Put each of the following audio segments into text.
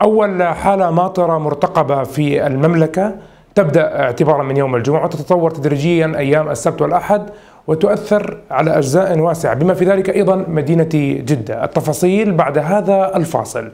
أول حالة ماطرة مرتقبة في المملكة تبدأ اعتبارا من يوم الجمعة وتتطور تدريجيا أيام السبت والأحد وتؤثر على أجزاء واسعة بما في ذلك أيضا مدينة جدة. التفاصيل بعد هذا الفاصل.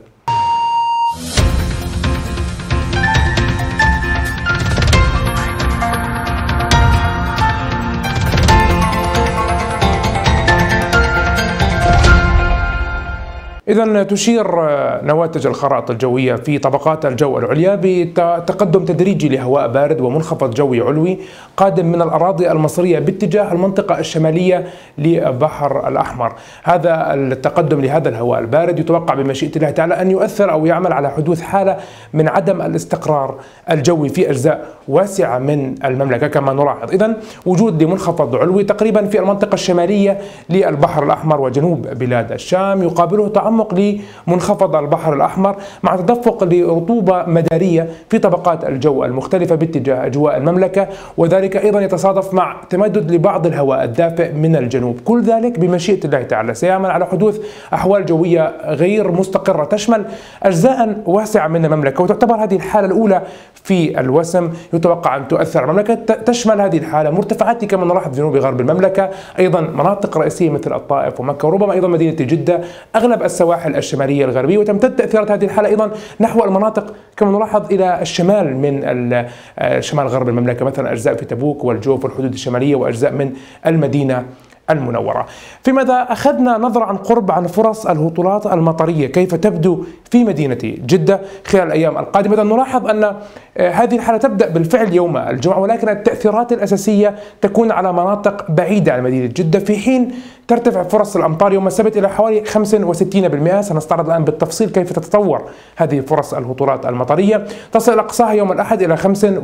إذا تشير نواتج الخرائط الجوية في طبقات الجو العليا بتقدم تدريجي لهواء بارد ومنخفض جوي علوي قادم من الأراضي المصرية باتجاه المنطقة الشمالية للبحر الأحمر. هذا التقدم لهذا الهواء البارد يتوقع بمشيئة الله تعالى أن يؤثر أو يعمل على حدوث حالة من عدم الاستقرار الجوي في أجزاء واسعة من المملكة كما نلاحظ. إذا وجود لمنخفض علوي تقريبا في المنطقة الشمالية للبحر الأحمر وجنوب بلاد الشام، يقابله تعمق لمنخفض البحر الأحمر مع تدفق لرطوبة مدارية في طبقات الجو المختلفة باتجاه أجواء المملكة، وذلك أيضا يتصادف مع تمدد لبعض الهواء الدافئ من الجنوب. كل ذلك بمشيئة الله تعالى سيعمل على حدوث أحوال جوية غير مستقرة تشمل أجزاء واسعة من المملكة، وتعتبر هذه الحالة الأولى في الوسم يتوقع أن تؤثر على المملكة. تشمل هذه الحالة مرتفعات كما نلاحظ جنوب غرب المملكة، أيضا مناطق رئيسية مثل الطائف ومكة وربما أيضا مدينة جدة، أغلب السواحل الشمالية الغربية، وتمتد تأثيرات هذه الحالة أيضا نحو المناطق كما نلاحظ إلى الشمال من شمال غرب المملكة، مثلا أجزاء في تبوك والجوف والحدود الشمالية وأجزاء من المدينة المنورة. فيما إذا أخذنا نظرة عن قرب عن فرص الهطولات المطرية كيف تبدو في مدينة جدة خلال الأيام القادمة، نلاحظ أن هذه الحالة تبدأ بالفعل يوم الجمعة، ولكن التأثيرات الأساسية تكون على مناطق بعيدة عن مدينة جدة، في حين ترتفع فرص الأمطار يوم السبت إلى حوالي 65%. سنستعرض الآن بالتفصيل كيف تتطور هذه فرص الهطولات المطرية. تصل إلى أقصاها يوم الأحد إلى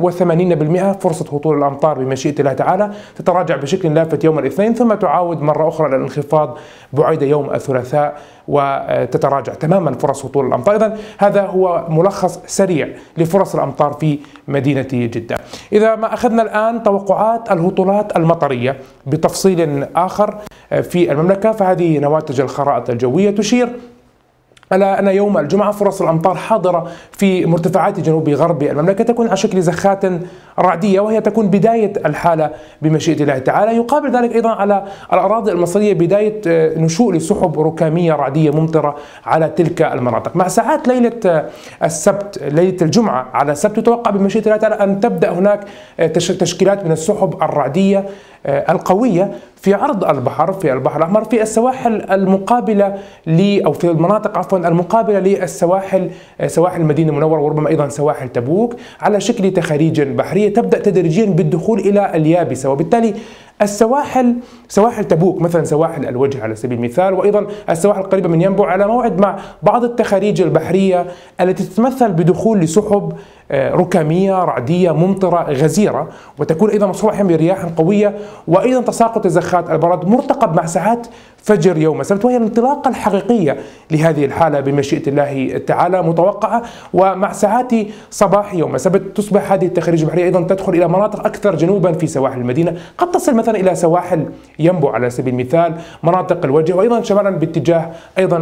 85% فرصة هطول الأمطار بمشيئة الله تعالى، تتراجع بشكل لافت يوم الاثنين ثم تعاود مرة أخرى إلى الانخفاض بعيد يوم الثلاثاء وتتراجع تماما فرص هطول الأمطار. إذن هذا هو ملخص سريع لفرص الأمطار في مدينة جدة. إذا ما أخذنا الآن توقعات الهطولات المطرية بتفصيل آخر في المملكة، فهذه نواتج الخرائط الجوية تشير على أن يوم الجمعة فرص الأمطار حاضرة في مرتفعات جنوب غرب المملكة، تكون على شكل زخات رعدية وهي تكون بداية الحالة بمشيئة الله تعالى. يقابل ذلك أيضا على الأراضي المصرية بداية نشوء لسحب ركامية رعدية ممطرة على تلك المناطق. مع ساعات ليلة السبت، ليلة الجمعة على السبت، يتوقع بمشيئة الله تعالى أن تبدأ هناك تشكيلات من السحب الرعدية القوية في عرض البحر في البحر الأحمر في السواحل المقابلة أو في المناطق المقابلة للسواحل، سواحل المدينة المنورة وربما أيضا سواحل تبوك، على شكل تخاريج بحرية تبدأ تدريجيا بالدخول إلى اليابسة. وبالتالي السواحل، سواحل تبوك مثلا سواحل الوجه على سبيل المثال، وأيضا السواحل القريبة من ينبع، على موعد مع بعض التخاريج البحرية التي تتمثل بدخول لسحب ركامية رعدية ممطرة غزيرة، وتكون أيضا مصحوبة برياح قوية، وأيضا تساقط زخات البرد مرتقب مع ساعات فجر يوم السبت، وهي الانطلاقة الحقيقية لهذه الحالة بمشيئة الله تعالى متوقعة. ومع ساعات صباح يوم السبت تصبح هذه التخاريج البحرية أيضا تدخل إلى مناطق أكثر جنوبا في سواحل المدينة، قد تصل مثلا إلى سواحل ينبع على سبيل المثال، مناطق الوجه، وأيضا شمالا باتجاه أيضا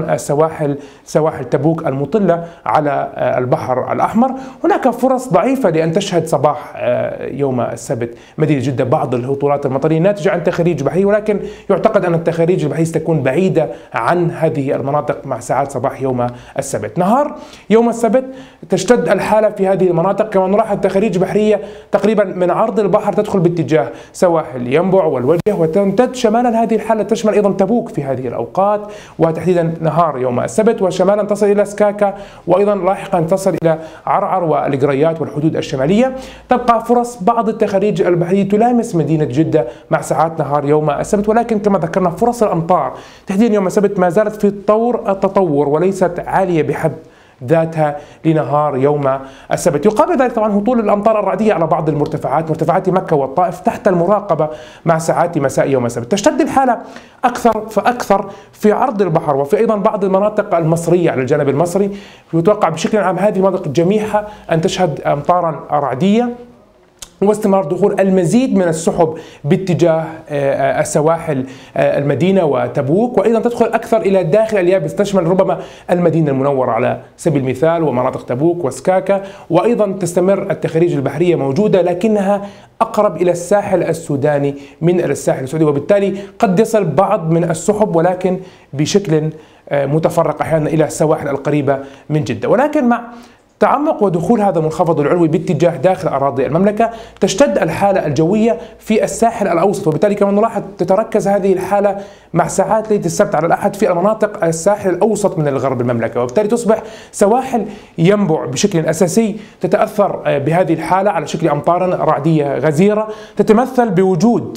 سواحل تبوك المطلة على البحر الأحمر. هناك فرص ضعيفة لأن تشهد صباح يوم السبت مدينة جدة بعض الهطولات المطرية ناتجة عن تخاريج بحرية، ولكن يعتقد أن التخاريج البحرية تكون بعيدة عن هذه المناطق مع ساعات صباح يوم السبت. نهار يوم السبت تشتد الحالة في هذه المناطق، كما نلاحظ تخاريج بحرية تقريبا من عرض البحر تدخل باتجاه سواحل ينبع والوجه، وتمتد شمالا هذه الحالة تشمل أيضا تبوك في هذه الأوقات وتحديدا نهار يوم السبت، وشمالا تصل إلى سكاكا، وأيضا لاحقا تصل إلى عرعر والقريات والحدود الشمالية. تبقى فرص بعض التخاريج البحرية تلامس مدينة جدة مع ساعات نهار يوم السبت، ولكن كما ذكرنا فرص الأمطار تحديدا يوم السبت ما زالت في طور التطور وليست عالية بحد ذاتها لنهار يوم السبت. يقابل ذلك طبعا هطول الأمطار الرعدية على بعض المرتفعات، مرتفعات مكة والطائف تحت المراقبة مع ساعات مساء يوم السبت. تشتد الحالة أكثر فأكثر في عرض البحر وفي أيضا بعض المناطق المصرية على الجانب المصري. يتوقع بشكل عام هذه المناطق جميعها أن تشهد أمطارا رعدية واستمرار دخول المزيد من السحب باتجاه السواحل المدينة وتبوك، وأيضا تدخل أكثر إلى داخل اليابس تشمل ربما المدينة المنورة على سبيل المثال ومناطق تبوك وسكاكا، وأيضا تستمر التخاريج البحرية موجودة لكنها أقرب إلى الساحل السوداني من الساحل السعودي، وبالتالي قد يصل بعض من السحب ولكن بشكل متفرق أحيانا إلى السواحل القريبة من جدة. ولكن مع تعمق ودخول هذا المنخفض العلوي باتجاه داخل أراضي المملكة تشتد الحالة الجوية في الساحل الأوسط، وبالتالي كما نلاحظ تتركز هذه الحالة مع ساعات ليلة السبت على الأحد في المناطق الساحل الأوسط من الغرب المملكة، وبالتالي تصبح سواحل ينبع بشكل أساسي تتأثر بهذه الحالة على شكل أمطار رعدية غزيرة تتمثل بوجود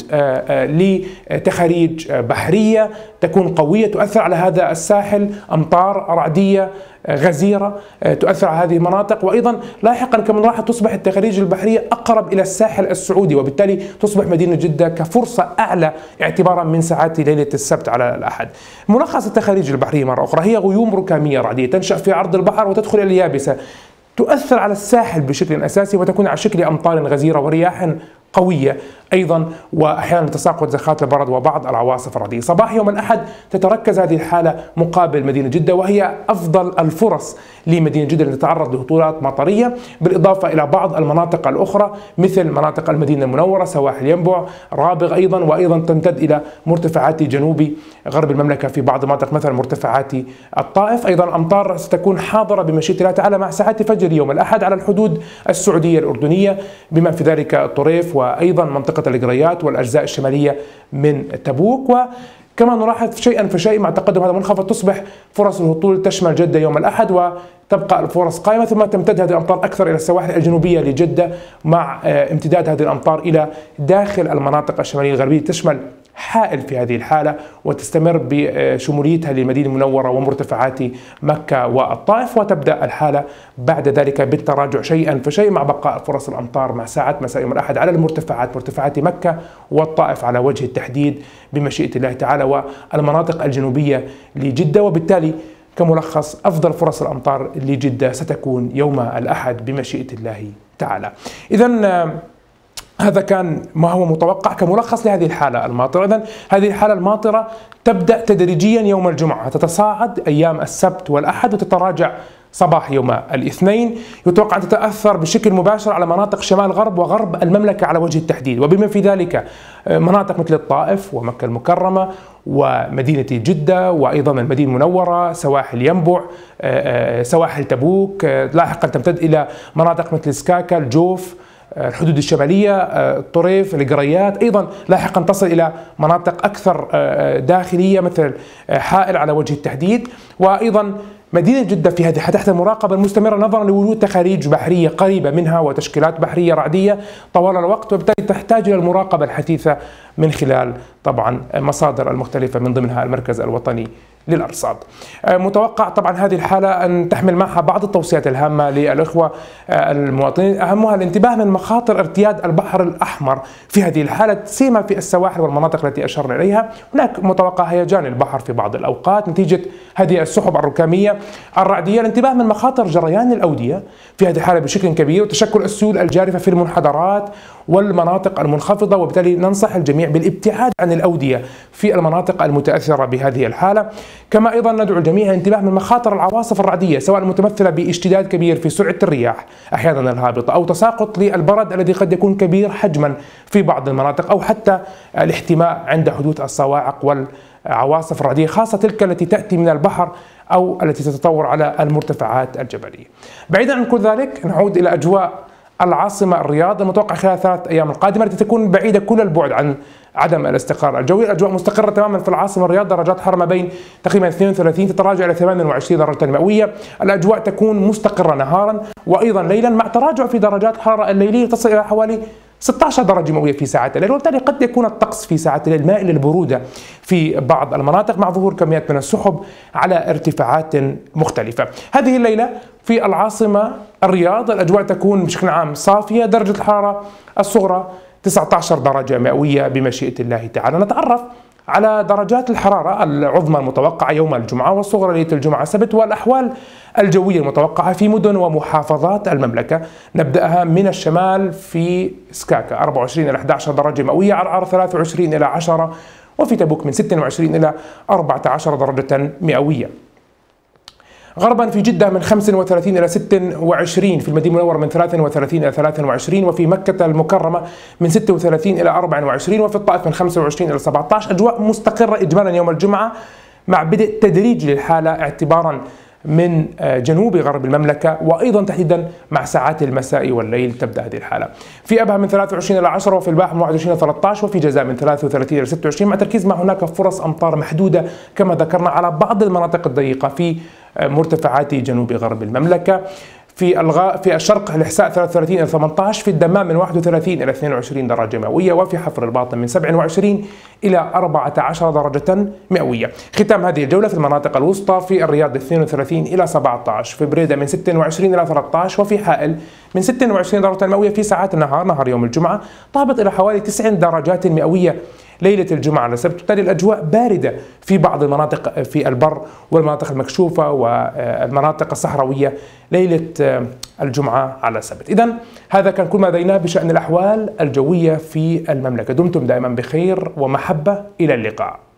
لتخاريج بحرية تكون قوية تؤثر على هذا الساحل، أمطار رعدية غزيرة تؤثر على هذه المناطق، وأيضا لاحقا كما نلاحظ تصبح التخاريج البحرية أقرب إلى الساحل السعودي، وبالتالي تصبح مدينة جدة كفرصة أعلى اعتبارا من ساعات ليلة السبت على الأحد. ملخص التخاريج البحرية مرة أخرى هي غيوم ركامية رعدية تنشأ في عرض البحر وتدخل إلى اليابسة تؤثر على الساحل بشكل أساسي وتكون على شكل أمطار غزيرة ورياح قوية أيضا، وأحيانا تساقط زخات البرد وبعض العواصف الرعدية. صباح يوم الأحد تتركز هذه الحالة مقابل مدينة جدة، وهي أفضل الفرص لمدينة جدة لتتعرض لهطولات مطرية، بالإضافة إلى بعض المناطق الأخرى مثل مناطق المدينة المنورة، سواحل ينبع، رابغ أيضا، وأيضا تمتد إلى مرتفعات جنوب غرب المملكة في بعض المناطق مثل مرتفعات الطائف. أيضا الأمطار ستكون حاضرة بمشيئة الله تعالى مع ساعات فجر يوم الأحد على الحدود السعودية الأردنية بما في ذلك الطريف وأيضا منطقة القريات والأجزاء الشمالية من تبوك. وكما نلاحظ شيئا فشيء مع تقدم هذا المنخفض تصبح فرص الهطول تشمل جدة يوم الأحد وتبقى الفرص قائمة، ثم تمتد هذه الأمطار أكثر إلى السواحل الجنوبية لجدة مع امتداد هذه الأمطار إلى داخل المناطق الشمالية الغربية تشمل حائل في هذه الحالة وتستمر بشموليتها للمدينة المنورة ومرتفعات مكة والطائف، وتبدأ الحالة بعد ذلك بالتراجع شيئا فشيء مع بقاء فرص الأمطار مع ساعات مساء يوم الأحد على المرتفعات مرتفعات مكة والطائف على وجه التحديد بمشيئة الله تعالى والمناطق الجنوبية لجدة. وبالتالي كملخص أفضل فرص الأمطار لجدة ستكون يوم الأحد بمشيئة الله تعالى. إذن هذا كان ما هو متوقع كملخص لهذه الحالة الماطرة. إذن هذه الحالة الماطرة تبدأ تدريجيا يوم الجمعة، تتصاعد أيام السبت والأحد وتتراجع صباح يوم الاثنين. يتوقع أن تتأثر بشكل مباشر على مناطق شمال غرب وغرب المملكة على وجه التحديد، وبما في ذلك مناطق مثل الطائف ومكة المكرمة ومدينة جدة وأيضا المدينة المنورة، سواحل ينبع، سواحل تبوك، لاحقا تمتد إلى مناطق مثل سكاكا، الجوف، الحدود الشمالية، الطريف، القريات، أيضا لاحقا تصل إلى مناطق أكثر داخلية مثل حائل على وجه التحديد، وأيضا مدينة جدة في هذه تحت المراقبة المستمرة نظرا لوجود تخاريج بحرية قريبة منها وتشكيلات بحرية رعدية طوال الوقت، وبالتالي تحتاج إلى المراقبة الحثيثة من خلال طبعا مصادر المختلفة من ضمنها المركز الوطني للأرصاد. متوقع طبعا هذه الحالة أن تحمل معها بعض التوصيات الهامة للإخوة المواطنين، أهمها الانتباه من مخاطر ارتياد البحر الأحمر في هذه الحالة سيما في السواحل والمناطق التي أشرنا إليها. هناك متوقع هيجان البحر في بعض الأوقات نتيجة هذه السحب الركامية الرعدية. الانتباه من مخاطر جريان الأودية في هذه الحالة بشكل كبير وتشكل السيول الجارفة في المنحدرات والمناطق المنخفضة، وبالتالي ننصح الجميع بالابتعاد عن الأودية في المناطق المتأثرة بهذه الحالة. كما أيضا ندعو الجميع الانتباه من مخاطر العواصف الرعدية سواء المتمثلة باشتداد كبير في سرعة الرياح أحيانا الهابطة أو تساقط للبرد الذي قد يكون كبير حجما في بعض المناطق، أو حتى الاحتماء عند حدوث الصواعق والعواصف الرعدية خاصة تلك التي تأتي من البحر أو التي تتطور على المرتفعات الجبلية. بعيدا عن كل ذلك نعود إلى أجواء العاصمة الرياض المتوقع خلال 3 أيام القادمة التي تكون بعيدة كل البعد عن عدم الاستقرار الجوي. الأجواء مستقرة تماما في العاصمة الرياض، درجات حرارة ما بين تقريبا 32 تتراجع إلى 28 درجة مئوية. الأجواء تكون مستقرة نهارا وأيضا ليلا مع تراجع في درجات الحرارة الليلية تصل إلى حوالي 16 درجة مئوية في ساعات الليل، وبالتالي قد يكون الطقس في ساعات الليل مائل للبرودة في بعض المناطق مع ظهور كميات من السحب على ارتفاعات مختلفة. هذه الليلة في العاصمة الرياض الأجواء تكون بشكل عام صافية، درجة الحرارة الصغرى 19 درجة مئوية بمشيئة الله تعالى. نتعرف على درجات الحرارة العظمى المتوقعة يوم الجمعة والصغرى ليلة الجمعة السبت، والأحوال الجوية المتوقعة في مدن ومحافظات المملكة. نبدأها من الشمال في سكاكا 24 إلى 11 درجة مئوية، عرعر 23 إلى 10، وفي تبوك من 26 إلى 14 درجة مئوية. غربا في جدة من 35 إلى 26، في المدينة المنورة من 33 إلى 23، وفي مكة المكرمة من 36 إلى 24، وفي الطائف من 25 إلى 17. أجواء مستقرة إجمالا يوم الجمعة، مع بدء تدريجي للحالة اعتبارا من جنوب غرب المملكة، وأيضا تحديدا مع ساعات المساء والليل تبدأ هذه الحالة. في أبها من 23 إلى 10، وفي الباحة من 21 إلى 13، وفي جازان من 33 إلى 26، مع تركيز ما هناك فرص أمطار محدودة كما ذكرنا على بعض المناطق الضيقة في مرتفعات جنوب غرب المملكة. في الشرق الإحساء 33 إلى 18، في الدمام من 31 إلى 22 درجة مئوية، وفي حفر الباطن من 27 إلى 14 درجة مئوية. ختام هذه الجولة في المناطق الوسطى، في الرياض 32 إلى 17، في بريدة من 26 إلى 13، وفي حائل من 26 درجة مئوية في ساعات النهار، نهار يوم الجمعة، تهبط إلى حوالي 9 درجات مئوية ليلة الجمعة على السبت. بالتالي الأجواء باردة في بعض المناطق في البر والمناطق المكشوفة والمناطق الصحراوية ليلة الجمعة على السبت. إذن هذا كان كل ما لدينا بشأن الأحوال الجوية في المملكة. دمتم دائما بخير ومحبة، إلى اللقاء.